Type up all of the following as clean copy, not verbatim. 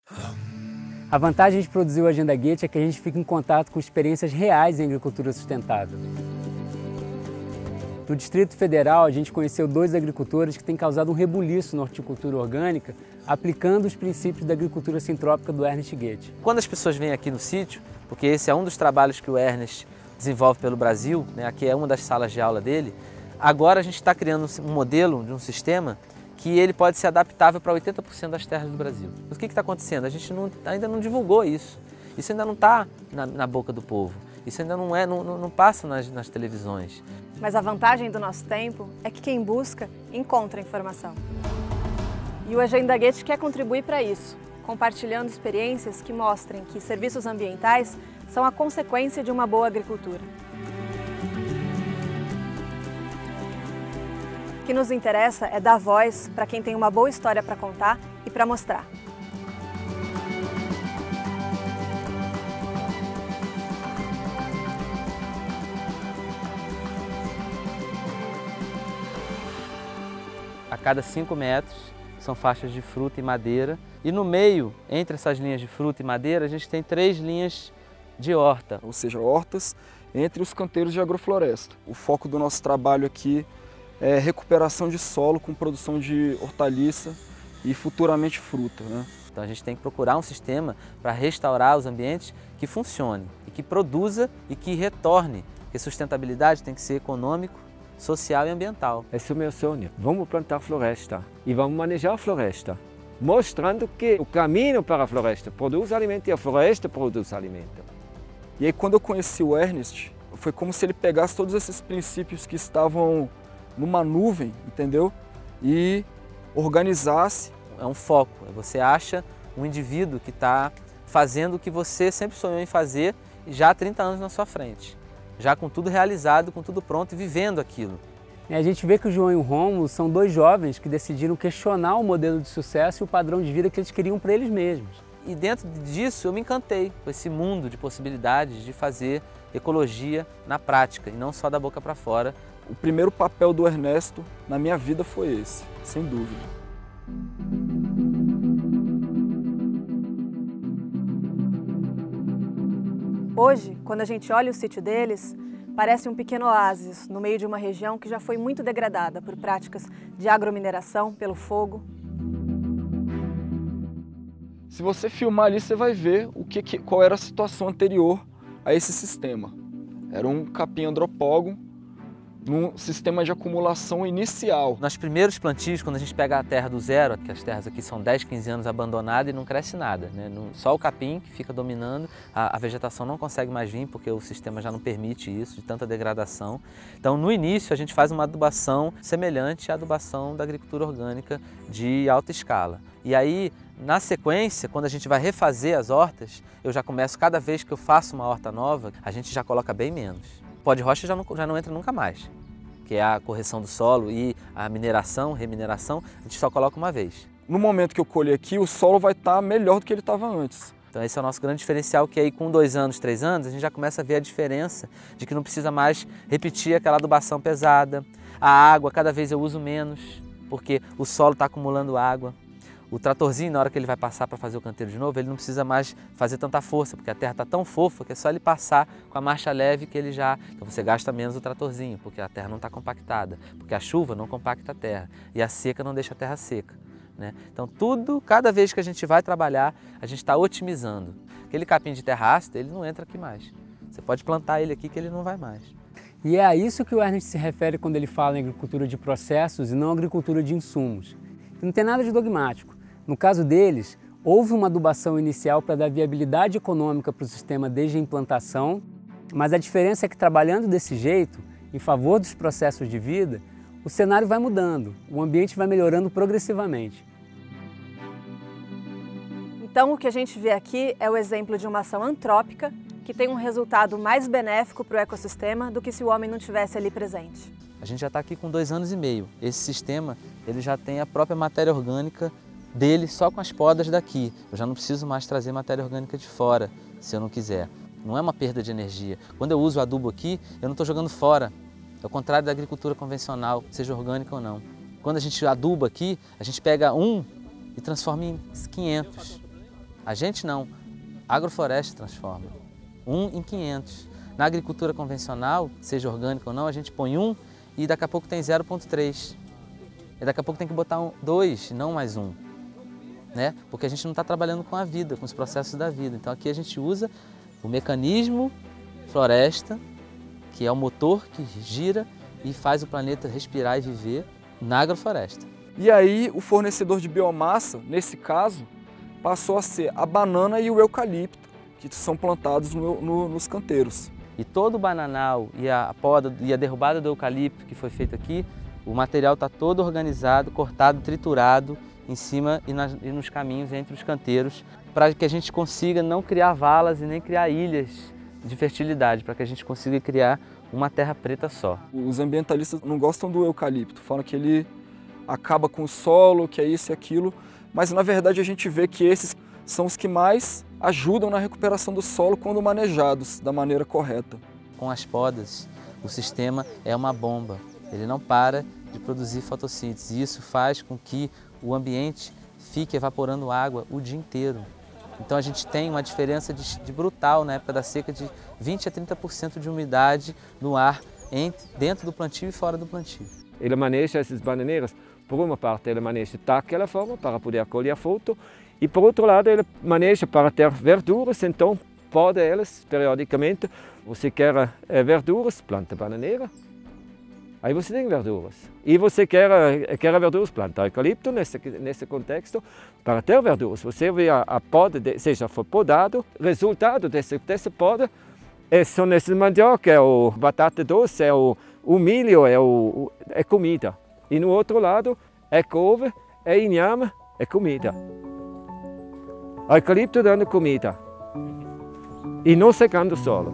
A vantagem de produzir o Agenda Goethe é que a gente fica em contato com experiências reais em agricultura sustentável. No Distrito Federal, a gente conheceu 2 agricultores que têm causado um rebuliço na horticultura orgânica, aplicando os princípios da agricultura sintrópica do Ernest Goethe. Quando as pessoas vêm aqui no sítio, porque esse é um dos trabalhos que o Ernest desenvolve pelo Brasil, né, aqui é uma das salas de aula dele, agora a gente está criando um modelo de um sistema que ele pode ser adaptável para 80% das terras do Brasil. Mas o que está acontecendo? A gente ainda não divulgou isso. Isso ainda não está na boca do povo. Isso ainda não passa nas televisões. Mas a vantagem do nosso tempo é que quem busca, encontra informação. E o Agenda Goethe quer contribuir para isso, compartilhando experiências que mostrem que serviços ambientais são a consequência de uma boa agricultura. O que nos interessa é dar voz para quem tem uma boa história para contar e para mostrar. A cada 5 metros são faixas de fruta e madeira. E no meio, entre essas linhas de fruta e madeira, a gente tem 3 linhas de horta. Ou seja, hortas entre os canteiros de agrofloresta. O foco do nosso trabalho aqui é recuperação de solo com produção de hortaliça e futuramente fruta, né? Então a gente tem que procurar um sistema para restaurar os ambientes que funcione e que produza e que retorne. Porque sustentabilidade tem que ser econômico, social e ambiental. Esse é o meu sonho. Vamos plantar floresta e vamos manejar a floresta, mostrando que o caminho para a floresta produz alimento e a floresta produz alimento. E aí quando eu conheci o Ernest, foi como se ele pegasse todos esses princípios que estavam numa nuvem, entendeu? E organizasse. É um foco, você acha um indivíduo que está fazendo o que você sempre sonhou em fazer já há 30 anos na sua frente. Já com tudo realizado, com tudo pronto e vivendo aquilo. A gente vê que o João e o Rômulo são 2 jovens que decidiram questionar o modelo de sucesso e o padrão de vida que eles queriam para eles mesmos. E dentro disso eu me encantei com esse mundo de possibilidades de fazer ecologia na prática e não só da boca para fora. O primeiro papel do Ernesto na minha vida foi esse, sem dúvida. Hoje, quando a gente olha o sítio deles, parece um pequeno oásis no meio de uma região que já foi muito degradada por práticas de agromineração, pelo fogo. Se você filmar ali, você vai ver qual era a situação anterior a esse sistema. Era um capim andropógon num sistema de acumulação inicial. Nos primeiros plantios, quando a gente pega a terra do zero, que as terras aqui são 10, 15 anos abandonadas e não cresce nada, né? Só o capim que fica dominando, a vegetação não consegue mais vir porque o sistema já não permite isso, de tanta degradação. Então no início a gente faz uma adubação semelhante à adubação da agricultura orgânica de alta escala. E aí, na sequência, quando a gente vai refazer as hortas, eu já começo, cada vez que eu faço uma horta nova, a gente já coloca bem menos. Pó de rocha já não entra nunca mais, que é a correção do solo e a mineração, remineração, a gente só coloca uma vez. No momento que eu colher aqui, o solo vai estar melhor do que ele estava antes. Então esse é o nosso grande diferencial, que aí com 2 anos, 3 anos, a gente já começa a ver a diferença de que não precisa mais repetir aquela adubação pesada. A água, cada vez eu uso menos, porque o solo está acumulando água. O tratorzinho, na hora que ele vai passar para fazer o canteiro de novo, ele não precisa mais fazer tanta força, porque a terra está tão fofa que é só ele passar com a marcha leve que ele já... Então você gasta menos o tratorzinho, porque a terra não está compactada, porque a chuva não compacta a terra e a seca não deixa a terra seca, né? Então tudo, cada vez que a gente vai trabalhar, a gente está otimizando. Aquele capim de terra ácida, ele não entra aqui mais. Você pode plantar ele aqui que ele não vai mais. E é a isso que o Ernest se refere quando ele fala em agricultura de processos e não agricultura de insumos. Não tem nada de dogmático. No caso deles, houve uma adubação inicial para dar viabilidade econômica para o sistema desde a implantação, mas a diferença é que trabalhando desse jeito, em favor dos processos de vida, o cenário vai mudando, o ambiente vai melhorando progressivamente. Então o que a gente vê aqui é o exemplo de uma ação antrópica que tem um resultado mais benéfico para o ecossistema do que se o homem não estivesse ali presente. A gente já está aqui com 2 anos e meio. Esse sistema ele já tem a própria matéria orgânica dele só com as podas daqui. Eu já não preciso mais trazer matéria orgânica de fora, se eu não quiser. Não é uma perda de energia. Quando eu uso adubo aqui, eu não estou jogando fora. É o contrário da agricultura convencional, seja orgânica ou não. Quando a gente aduba aqui, a gente pega 1 e transforma em 500. A gente não, a agrofloresta transforma. 1 em 500. Na agricultura convencional, seja orgânica ou não, a gente põe 1 e daqui a pouco tem 0,3. E daqui a pouco tem que botar 2, não mais 1. Né? Porque a gente não está trabalhando com a vida, com os processos da vida. Então aqui a gente usa o mecanismo floresta, que é o motor que gira e faz o planeta respirar e viver na agrofloresta. E aí o fornecedor de biomassa, nesse caso, passou a ser a banana e o eucalipto, que são plantados nos canteiros. E todo o bananal e a poda e a derrubada do eucalipto que foi feito aqui, o material está todo organizado, cortado, triturado em cima e nos caminhos entre os canteiros, para que a gente consiga não criar valas e nem criar ilhas de fertilidade, para que a gente consiga criar uma terra preta só. Os ambientalistas não gostam do eucalipto, falam que ele acaba com o solo, que é isso e aquilo, mas na verdade a gente vê que esses são os que mais ajudam na recuperação do solo quando manejados da maneira correta. Com as podas, o sistema é uma bomba, ele não para de produzir fotossíntese e isso faz com que o ambiente fique evaporando água o dia inteiro. Então a gente tem uma diferença de brutal na época da seca de 20 a 30% de umidade no ar dentro do plantio e fora do plantio. Ele maneja essas bananeiras, por uma parte ele maneja daquela forma para poder colher fruto e por outro lado ele maneja para ter verduras, então poda elas periodicamente. Você quer verduras, planta bananeira, aí você tem verduras. E você quer verduras, planta eucalipto nesse contexto para ter verduras. Você vê a poda, seja foi podado, resultado dessa poda são esses mandioca, é o batata doce, é o milho, é comida. E no outro lado é couve, é inhame, é comida. O eucalipto dando comida e não secando o solo.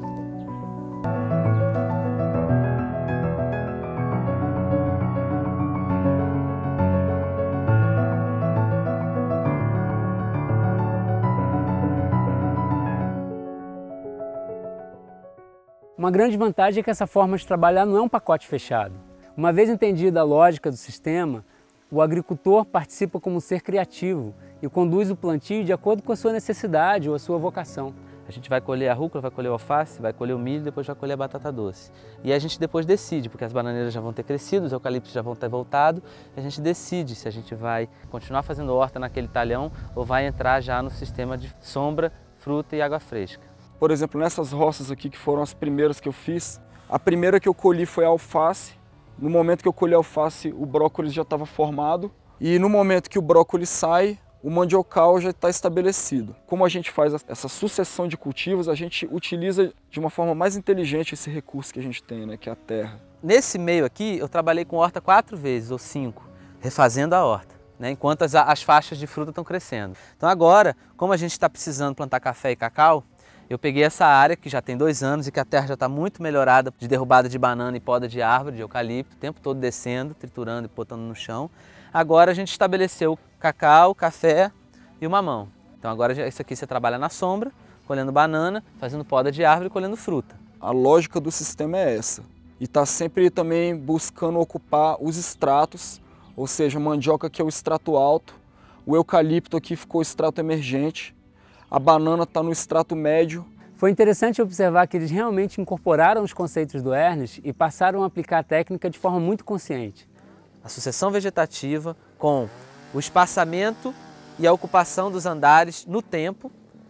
Uma grande vantagem é que essa forma de trabalhar não é um pacote fechado. Uma vez entendida a lógica do sistema, o agricultor participa como ser criativo e conduz o plantio de acordo com a sua necessidade ou a sua vocação. A gente vai colher a rúcula, vai colher o alface, vai colher o milho, depois vai colher a batata doce. E a gente depois decide, porque as bananeiras já vão ter crescido, os eucaliptos já vão ter voltado, e a gente decide se a gente vai continuar fazendo horta naquele talhão ou vai entrar já no sistema de sombra, fruta e água fresca. Por exemplo, nessas roças aqui que foram as primeiras que eu fiz, a primeira que eu colhi foi a alface. No momento que eu colhi a alface, o brócolis já estava formado. E no momento que o brócolis sai, o mandiocal já está estabelecido. Como a gente faz essa sucessão de cultivos, a gente utiliza de uma forma mais inteligente esse recurso que a gente tem, né, que é a terra. Nesse meio aqui, eu trabalhei com horta 4 vezes ou 5, refazendo a horta, né, enquanto as faixas de fruta estão crescendo. Então agora, como a gente está precisando plantar café e cacau, eu peguei essa área que já tem 2 anos e que a terra já está muito melhorada de derrubada de banana e poda de árvore, de eucalipto, o tempo todo descendo, triturando e botando no chão. Agora a gente estabeleceu cacau, café e o mamão. Então agora isso aqui você trabalha na sombra, colhendo banana, fazendo poda de árvore e colhendo fruta. A lógica do sistema é essa. E está sempre também buscando ocupar os estratos, ou seja, a mandioca que é o extrato alto, o eucalipto aqui ficou o extrato emergente, a banana está no extrato médio. Foi interessante observar que eles realmente incorporaram os conceitos do Ernest e passaram a aplicar a técnica de forma muito consciente. A sucessão vegetativa com o espaçamento e a ocupação dos andares no tempo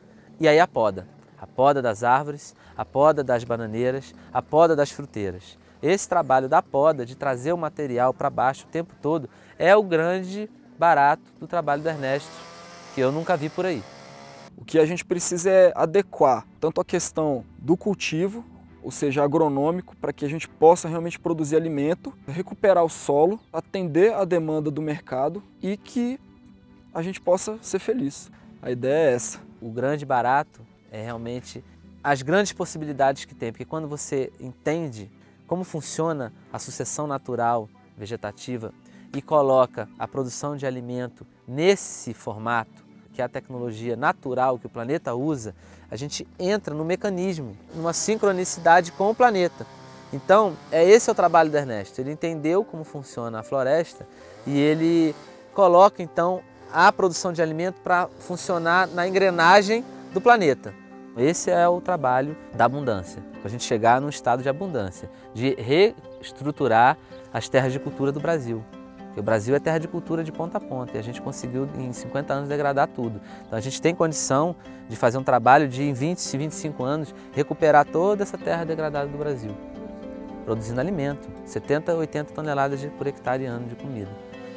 e aí a poda. A poda das árvores, a poda das bananeiras, a poda das fruteiras. Esse trabalho da poda, de trazer o material para baixo o tempo todo, é o grande barato do trabalho do Ernesto, que eu nunca vi por aí. O que a gente precisa é adequar tanto a questão do cultivo, ou seja, agronômico, para que a gente possa realmente produzir alimento, recuperar o solo, atender a demanda do mercado e que a gente possa ser feliz. A ideia é essa. O grande barato é realmente as grandes possibilidades que tem, porque quando você entende como funciona a sucessão natural vegetativa e coloca a produção de alimento nesse formato, que é a tecnologia natural que o planeta usa, a gente entra no mecanismo, numa sincronicidade com o planeta. Então, esse é o trabalho do Ernesto. Ele entendeu como funciona a floresta e ele coloca, então, a produção de alimento para funcionar na engrenagem do planeta. Esse é o trabalho da abundância, para a gente chegar num estado de abundância, de reestruturar as terras de cultura do Brasil. Porque o Brasil é terra de cultura de ponta a ponta e a gente conseguiu em 50 anos degradar tudo. Então a gente tem condição de fazer um trabalho de em 20, 25 anos recuperar toda essa terra degradada do Brasil, produzindo alimento, 70 a 80 toneladas por hectare ano de comida.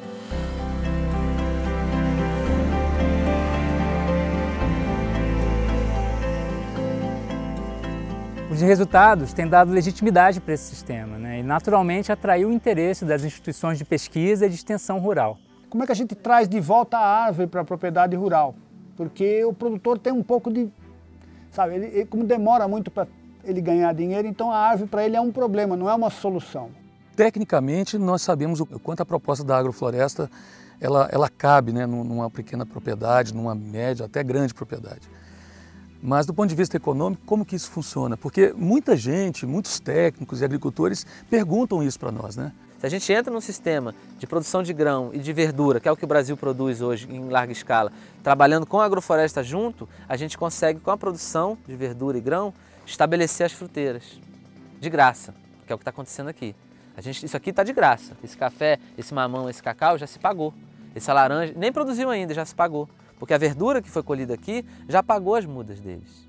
Os resultados têm dado legitimidade para esse sistema, né? E naturalmente atraiu o interesse das instituições de pesquisa e de extensão rural. Como é que a gente traz de volta a árvore para a propriedade rural? Porque o produtor tem um pouco de... Sabe, ele como demora muito para ele ganhar dinheiro, então a árvore para ele é um problema, não é uma solução. Tecnicamente, nós sabemos o quanto a proposta da agrofloresta ela cabe, né, numa pequena propriedade, numa média, até grande propriedade. Mas do ponto de vista econômico, como que isso funciona? Porque muita gente, muitos técnicos e agricultores perguntam isso para nós, né? Se a gente entra num sistema de produção de grão e de verdura, que é o que o Brasil produz hoje em larga escala, trabalhando com a agrofloresta junto, a gente consegue, com a produção de verdura e grão, estabelecer as fruteiras de graça, que é o que está acontecendo aqui. Isso aqui está de graça. Esse café, esse mamão, esse cacau já se pagou. Essa laranja nem produziu ainda, já se pagou. Porque a verdura que foi colhida aqui já pagou as mudas deles.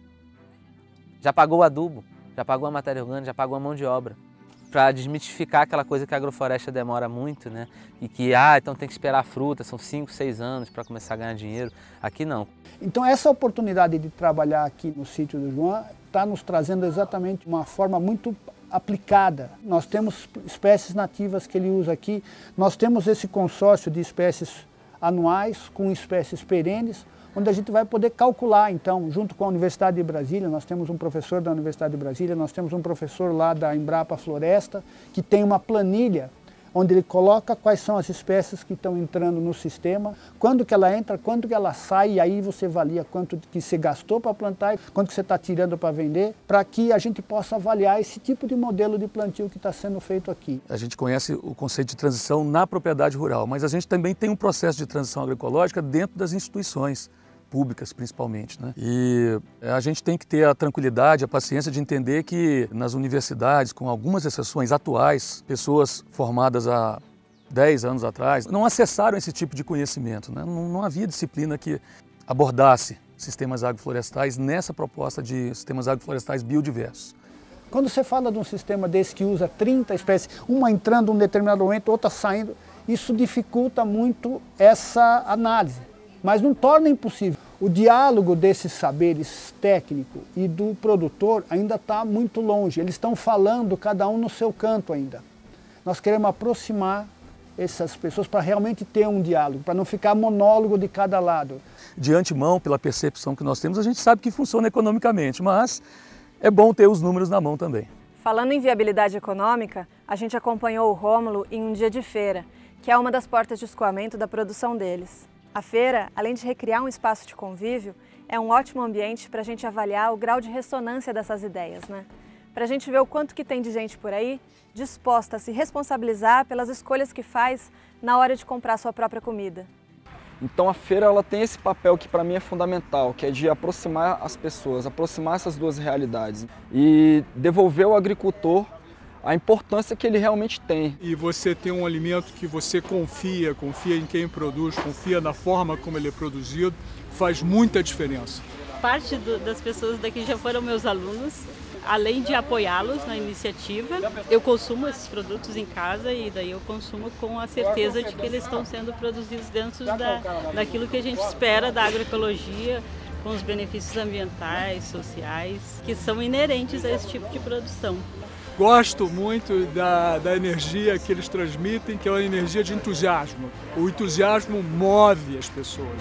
Já pagou o adubo, já pagou a matéria orgânica, já pagou a mão de obra. Para desmitificar aquela coisa que a agrofloresta demora muito, né? E que, então tem que esperar a fruta, são 5, 6 anos para começar a ganhar dinheiro. Aqui não. Então essa oportunidade de trabalhar aqui no sítio do João está nos trazendo exatamente uma forma muito aplicada. Nós temos espécies nativas que ele usa aqui, nós temos esse consórcio de espécies anuais com espécies perenes, onde a gente vai poder calcular, então, junto com a Universidade de Brasília, nós temos um professor da Universidade de Brasília, nós temos um professor lá da Embrapa Floresta, que tem uma planilha onde ele coloca quais são as espécies que estão entrando no sistema, quando que ela entra, quando que ela sai, e aí você avalia quanto que você gastou para plantar, quanto que você está tirando para vender, para que a gente possa avaliar esse tipo de modelo de plantio que está sendo feito aqui. A gente conhece o conceito de transição na propriedade rural, mas a gente também tem um processo de transição agroecológica dentro das instituições públicas, principalmente, né? E a gente tem que ter a tranquilidade, a paciência de entender que nas universidades, com algumas exceções atuais, pessoas formadas há 10 anos atrás, não acessaram esse tipo de conhecimento, né? Não havia disciplina que abordasse sistemas agroflorestais nessa proposta de sistemas agroflorestais biodiversos. Quando você fala de um sistema desse que usa 30 espécies, uma entrando em um determinado momento, outra saindo, isso dificulta muito essa análise, mas não torna impossível. O diálogo desses saberes técnico e do produtor ainda está muito longe, eles estão falando cada um no seu canto ainda. Nós queremos aproximar essas pessoas para realmente ter um diálogo, para não ficar monólogo de cada lado. De antemão, pela percepção que nós temos, a gente sabe que funciona economicamente, mas é bom ter os números na mão também. Falando em viabilidade econômica, a gente acompanhou o Rômulo em um dia de feira, que é uma das portas de escoamento da produção deles. A feira, além de recriar um espaço de convívio, é um ótimo ambiente para a gente avaliar o grau de ressonância dessas ideias, né? Para a gente ver o quanto que tem de gente por aí disposta a se responsabilizar pelas escolhas que faz na hora de comprar sua própria comida. Então a feira ela tem esse papel que para mim é fundamental, que é de aproximar as pessoas, aproximar essas duas realidades e devolver ao agricultor a importância que ele realmente tem. E você tem um alimento que você confia em quem produz, confia na forma como ele é produzido, faz muita diferença. Parte das pessoas daqui já foram meus alunos, além de apoiá-los na iniciativa, eu consumo esses produtos em casa e daí eu consumo com a certeza de que eles estão sendo produzidos dentro daquilo que a gente espera da agroecologia, com os benefícios ambientais, sociais, que são inerentes a esse tipo de produção. Gosto muito da energia que eles transmitem, que é uma energia de entusiasmo. O entusiasmo move as pessoas.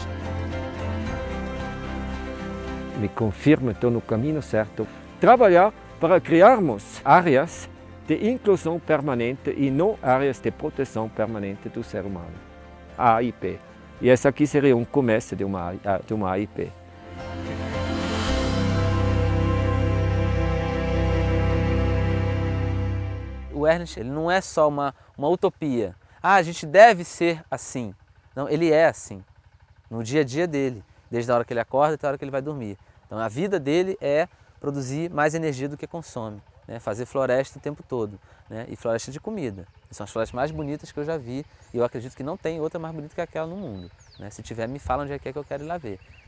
Me confirma que estou no caminho certo. Trabalhar para criarmos áreas de inclusão permanente e não áreas de proteção permanente do ser humano. A AIP. E essa aqui seria um começo de uma AIP. O Ernest, ele não é só uma utopia. A gente deve ser assim. Não, ele é assim. no dia a dia dele, desde a hora que ele acorda até a hora que ele vai dormir. Então a vida dele é produzir mais energia do que consome, né? Fazer floresta o tempo todo, né? E floresta de comida. São as florestas mais bonitas que eu já vi e eu acredito que não tem outra mais bonita que aquela no mundo, né? Se tiver, me fala onde é que eu quero ir lá ver.